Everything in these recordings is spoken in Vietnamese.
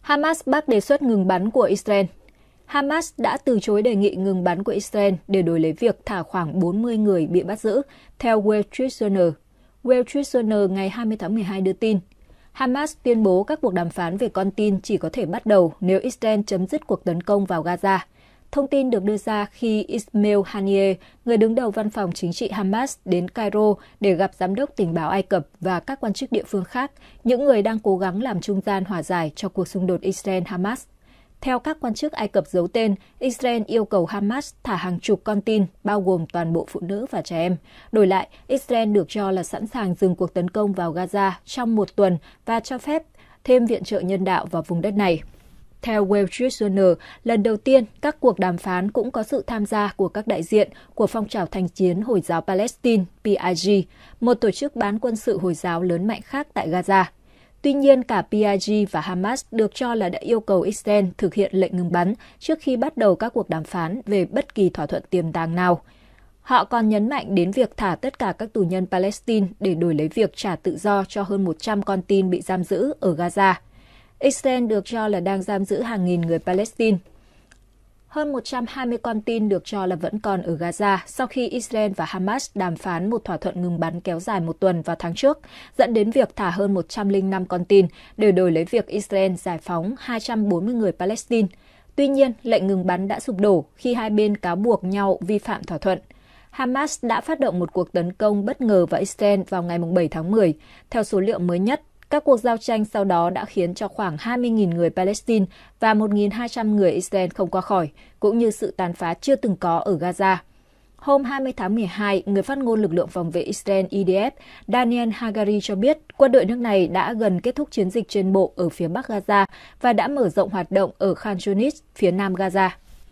Hamas bác đề xuất ngừng bắn của Israel. Hamas đã từ chối đề nghị ngừng bắn của Israel để đổi lấy việc thả khoảng 40 người bị bắt giữ, theo Wall Street Journal. Wall Street Journal ngày 20 tháng 12 đưa tin, Hamas tuyên bố các cuộc đàm phán về con tin chỉ có thể bắt đầu nếu Israel chấm dứt cuộc tấn công vào Gaza. Thông tin được đưa ra khi Ismail Haniyeh, người đứng đầu văn phòng chính trị Hamas, đến Cairo để gặp giám đốc tình báo Ai Cập và các quan chức địa phương khác, những người đang cố gắng làm trung gian hòa giải cho cuộc xung đột Israel-Hamas. Theo các quan chức Ai Cập giấu tên, Israel yêu cầu Hamas thả hàng chục con tin, bao gồm toàn bộ phụ nữ và trẻ em. Đổi lại, Israel được cho là sẵn sàng dừng cuộc tấn công vào Gaza trong một tuần và cho phép thêm viện trợ nhân đạo vào vùng đất này. Theo Wall Street Journal, lần đầu tiên các cuộc đàm phán cũng có sự tham gia của các đại diện của phong trào thanh chiến Hồi giáo Palestine, PIG, một tổ chức bán quân sự Hồi giáo lớn mạnh khác tại Gaza. Tuy nhiên, cả PIG và Hamas được cho là đã yêu cầu Israel thực hiện lệnh ngừng bắn trước khi bắt đầu các cuộc đàm phán về bất kỳ thỏa thuận tiềm tàng nào. Họ còn nhấn mạnh đến việc thả tất cả các tù nhân Palestine để đổi lấy việc trả tự do cho hơn 100 con tin bị giam giữ ở Gaza. Israel được cho là đang giam giữ hàng nghìn người Palestine. Hơn 120 con tin được cho là vẫn còn ở Gaza sau khi Israel và Hamas đàm phán một thỏa thuận ngừng bắn kéo dài một tuần vào tháng trước, dẫn đến việc thả hơn 105 con tin để đổi lấy việc Israel giải phóng 240 người Palestine. Tuy nhiên, lệnh ngừng bắn đã sụp đổ khi hai bên cáo buộc nhau vi phạm thỏa thuận. Hamas đã phát động một cuộc tấn công bất ngờ vào Israel vào ngày 7 tháng 10. Theo số liệu mới nhất, các cuộc giao tranh sau đó đã khiến cho khoảng 20.000 người Palestine và 1.200 người Israel không qua khỏi, cũng như sự tàn phá chưa từng có ở Gaza. Hôm 20 tháng 12, người phát ngôn lực lượng phòng vệ Israel IDF Daniel Hagari cho biết quân đội nước này đã gần kết thúc chiến dịch trên bộ ở phía bắc Gaza và đã mở rộng hoạt động ở Khan Yunis, phía nam Gaza.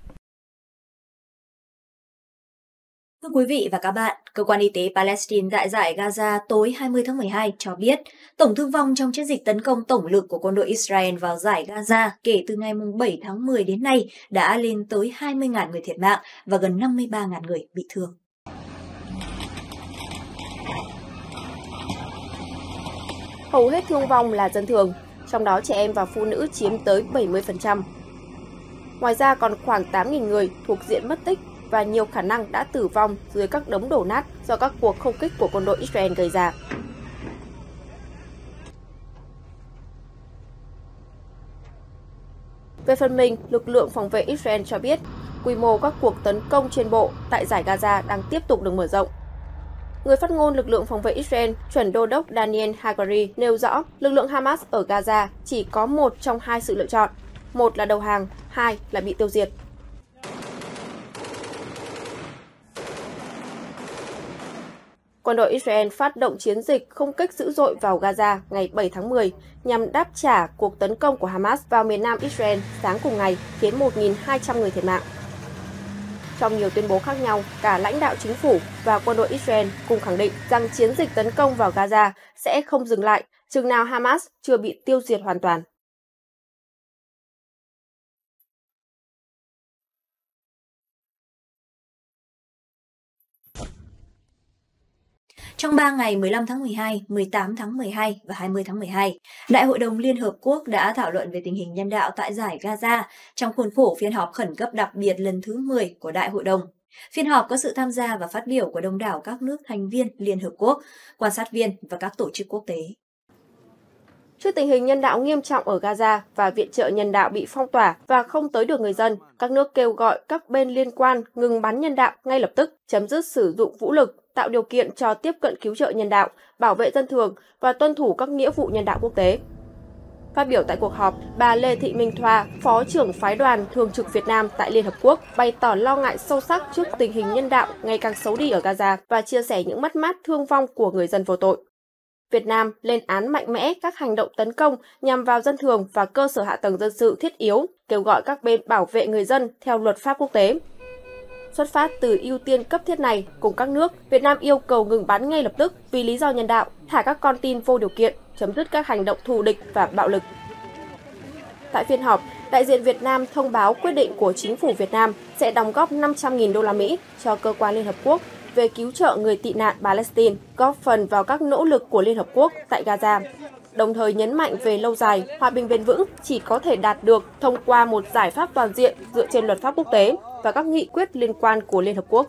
Thưa quý vị và các bạn, Cơ quan Y tế Palestine tại dải Gaza tối 20 tháng 12 cho biết tổng thương vong trong chiến dịch tấn công tổng lực của quân đội Israel vào dải Gaza kể từ ngày 7 tháng 10 đến nay đã lên tới 20.000 người thiệt mạng và gần 53.000 người bị thương. Hầu hết thương vong là dân thường, trong đó trẻ em và phụ nữ chiếm tới 70%. Ngoài ra còn khoảng 8.000 người thuộc diện mất tích và nhiều khả năng đã tử vong dưới các đống đổ nát do các cuộc không kích của quân đội Israel gây ra. Về phần mình, lực lượng phòng vệ Israel cho biết quy mô các cuộc tấn công trên bộ tại dải Gaza đang tiếp tục được mở rộng. Người phát ngôn lực lượng phòng vệ Israel, chuẩn đô đốc Daniel Hagari nêu rõ lực lượng Hamas ở Gaza chỉ có một trong hai sự lựa chọn, một là đầu hàng, hai là bị tiêu diệt. Quân đội Israel phát động chiến dịch không kích dữ dội vào Gaza ngày 7 tháng 10 nhằm đáp trả cuộc tấn công của Hamas vào miền nam Israel sáng cùng ngày, khiến 1.200 người thiệt mạng. Trong nhiều tuyên bố khác nhau, cả lãnh đạo chính phủ và quân đội Israel cùng khẳng định rằng chiến dịch tấn công vào Gaza sẽ không dừng lại chừng nào Hamas chưa bị tiêu diệt hoàn toàn. Trong 3 ngày 15 tháng 12, 18 tháng 12 và 20 tháng 12, Đại hội đồng Liên Hợp Quốc đã thảo luận về tình hình nhân đạo tại dải Gaza trong khuôn khổ phiên họp khẩn cấp đặc biệt lần thứ 10 của Đại hội đồng. Phiên họp có sự tham gia và phát biểu của đông đảo các nước thành viên Liên Hợp Quốc, quan sát viên và các tổ chức quốc tế. Trước tình hình nhân đạo nghiêm trọng ở Gaza và viện trợ nhân đạo bị phong tỏa và không tới được người dân, các nước kêu gọi các bên liên quan ngừng bắn nhân đạo ngay lập tức, chấm dứt sử dụng vũ lực, tạo điều kiện cho tiếp cận cứu trợ nhân đạo, bảo vệ dân thường và tuân thủ các nghĩa vụ nhân đạo quốc tế. Phát biểu tại cuộc họp, bà Lê Thị Minh Thoa, Phó trưởng phái đoàn thường trực Việt Nam tại Liên Hợp Quốc, bày tỏ lo ngại sâu sắc trước tình hình nhân đạo ngày càng xấu đi ở Gaza và chia sẻ những mất mát thương vong của người dân vô tội. Việt Nam lên án mạnh mẽ các hành động tấn công nhằm vào dân thường và cơ sở hạ tầng dân sự thiết yếu, kêu gọi các bên bảo vệ người dân theo luật pháp quốc tế. Xuất phát từ ưu tiên cấp thiết này, cùng các nước, Việt Nam yêu cầu ngừng bắn ngay lập tức vì lý do nhân đạo, thả các con tin vô điều kiện, chấm dứt các hành động thù địch và bạo lực. Tại phiên họp, đại diện Việt Nam thông báo quyết định của chính phủ Việt Nam sẽ đóng góp 500.000 đô la Mỹ cho cơ quan Liên Hợp Quốc về cứu trợ người tị nạn Palestine, góp phần vào các nỗ lực của Liên Hợp Quốc tại Gaza. đồng thời nhấn mạnh về lâu dài, hòa bình bền vững chỉ có thể đạt được thông qua một giải pháp toàn diện dựa trên luật pháp quốc tế và các nghị quyết liên quan của Liên Hợp Quốc.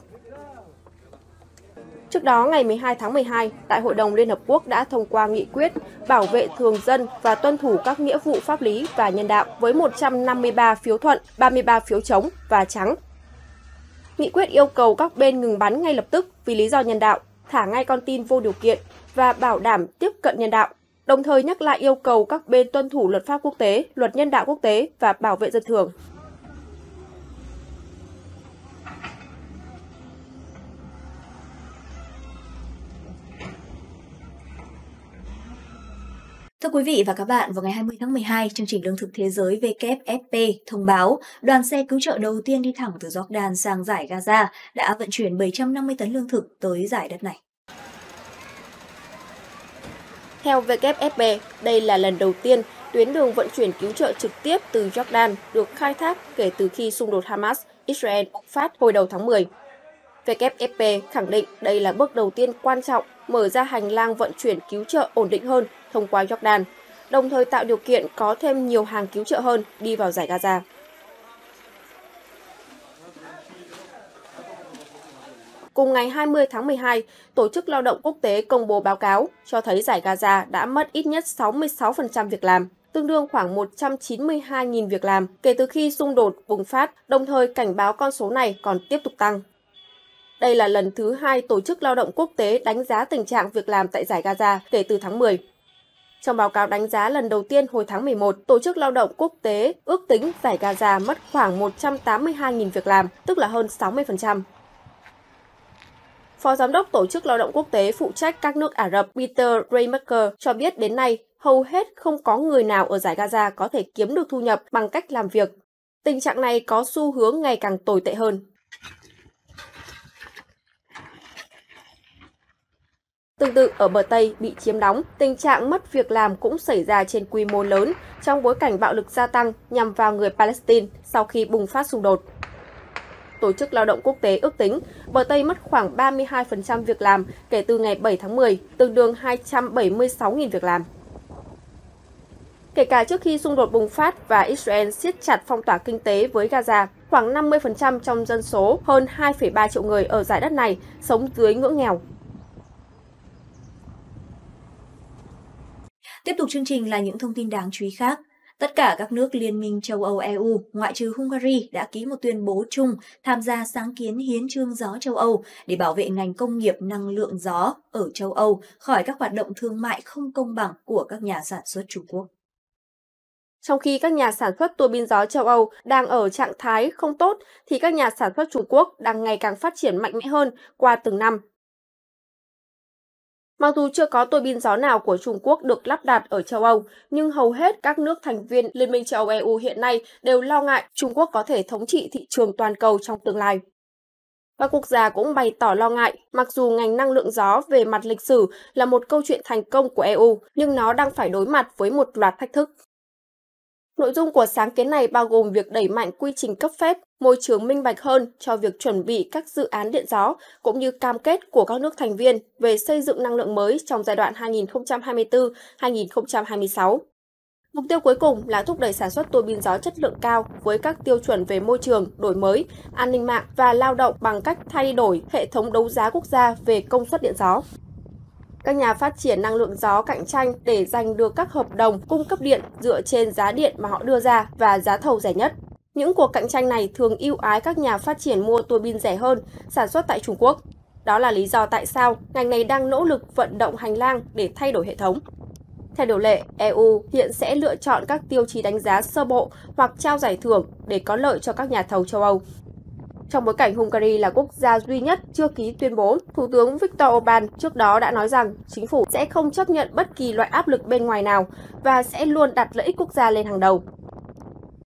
Trước đó, ngày 12 tháng 12, Đại hội đồng Liên Hợp Quốc đã thông qua nghị quyết bảo vệ thường dân và tuân thủ các nghĩa vụ pháp lý và nhân đạo với 153 phiếu thuận, 33 phiếu chống và trắng. Nghị quyết yêu cầu các bên ngừng bắn ngay lập tức vì lý do nhân đạo, thả ngay con tin vô điều kiện và bảo đảm tiếp cận nhân đạo, đồng thời nhắc lại yêu cầu các bên tuân thủ luật pháp quốc tế, luật nhân đạo quốc tế và bảo vệ dân thường. Thưa quý vị và các bạn, vào ngày 20 tháng 12, chương trình Lương thực Thế giới WFP thông báo đoàn xe cứu trợ đầu tiên đi thẳng từ Jordan sang dải Gaza đã vận chuyển 750 tấn lương thực tới dải đất này. Theo WFP, đây là lần đầu tiên tuyến đường vận chuyển cứu trợ trực tiếp từ Jordan được khai thác kể từ khi xung đột Hamas-Israel bùng phát hồi đầu tháng 10. WFP khẳng định đây là bước đầu tiên quan trọng mở ra hành lang vận chuyển cứu trợ ổn định hơn thông qua Jordan, đồng thời tạo điều kiện có thêm nhiều hàng cứu trợ hơn đi vào dải Gaza. Cùng ngày 20 tháng 12, Tổ chức Lao động Quốc tế công bố báo cáo cho thấy dải Gaza đã mất ít nhất 66% việc làm, tương đương khoảng 192.000 việc làm kể từ khi xung đột bùng phát, đồng thời cảnh báo con số này còn tiếp tục tăng. Đây là lần thứ hai Tổ chức Lao động Quốc tế đánh giá tình trạng việc làm tại dải Gaza kể từ tháng 10. Trong báo cáo đánh giá lần đầu tiên hồi tháng 11, Tổ chức Lao động Quốc tế ước tính dải Gaza mất khoảng 182.000 việc làm, tức là hơn 60%. Phó Giám đốc Tổ chức Lao động Quốc tế phụ trách các nước Ả Rập Peter Raymaker cho biết đến nay, hầu hết không có người nào ở dải Gaza có thể kiếm được thu nhập bằng cách làm việc. Tình trạng này có xu hướng ngày càng tồi tệ hơn. Tương tự ở bờ Tây bị chiếm đóng, tình trạng mất việc làm cũng xảy ra trên quy mô lớn trong bối cảnh bạo lực gia tăng nhằm vào người Palestine sau khi bùng phát xung đột. Tổ chức Lao động Quốc tế ước tính bờ Tây mất khoảng 32% việc làm kể từ ngày 7 tháng 10, tương đương 276.000 việc làm. Kể cả trước khi xung đột bùng phát và Israel siết chặt phong tỏa kinh tế với Gaza, khoảng 50% trong dân số hơn 2,3 triệu người ở dải đất này sống dưới ngưỡng nghèo. Tiếp tục chương trình là những thông tin đáng chú ý khác. Tất cả các nước Liên minh châu Âu EU, ngoại trừ Hungary, đã ký một tuyên bố chung tham gia sáng kiến hiến chương gió châu Âu để bảo vệ ngành công nghiệp năng lượng gió ở châu Âu khỏi các hoạt động thương mại không công bằng của các nhà sản xuất Trung Quốc. Trong khi các nhà sản xuất tua bin gió châu Âu đang ở trạng thái không tốt, thì các nhà sản xuất Trung Quốc đang ngày càng phát triển mạnh mẽ hơn qua từng năm. Mặc dù chưa có tua bin gió nào của Trung Quốc được lắp đặt ở châu Âu, nhưng hầu hết các nước thành viên Liên minh châu Âu EU hiện nay đều lo ngại Trung Quốc có thể thống trị thị trường toàn cầu trong tương lai. Các quốc gia cũng bày tỏ lo ngại, mặc dù ngành năng lượng gió về mặt lịch sử là một câu chuyện thành công của EU, nhưng nó đang phải đối mặt với một loạt thách thức. Nội dung của sáng kiến này bao gồm việc đẩy mạnh quy trình cấp phép, môi trường minh bạch hơn cho việc chuẩn bị các dự án điện gió, cũng như cam kết của các nước thành viên về xây dựng năng lượng mới trong giai đoạn 2024-2026. Mục tiêu cuối cùng là thúc đẩy sản xuất tua bin gió chất lượng cao với các tiêu chuẩn về môi trường, đổi mới, an ninh mạng và lao động bằng cách thay đổi hệ thống đấu giá quốc gia về công suất điện gió. Các nhà phát triển năng lượng gió cạnh tranh để giành được các hợp đồng cung cấp điện dựa trên giá điện mà họ đưa ra và giá thầu rẻ nhất. Những cuộc cạnh tranh này thường ưu ái các nhà phát triển mua tua bin rẻ hơn, sản xuất tại Trung Quốc. Đó là lý do tại sao ngành này đang nỗ lực vận động hành lang để thay đổi hệ thống. Theo điều lệ, EU hiện sẽ lựa chọn các tiêu chí đánh giá sơ bộ hoặc trao giải thưởng để có lợi cho các nhà thầu châu Âu. Trong bối cảnh Hungary là quốc gia duy nhất chưa ký tuyên bố, Thủ tướng Viktor Orbán trước đó đã nói rằng chính phủ sẽ không chấp nhận bất kỳ loại áp lực bên ngoài nào và sẽ luôn đặt lợi ích quốc gia lên hàng đầu.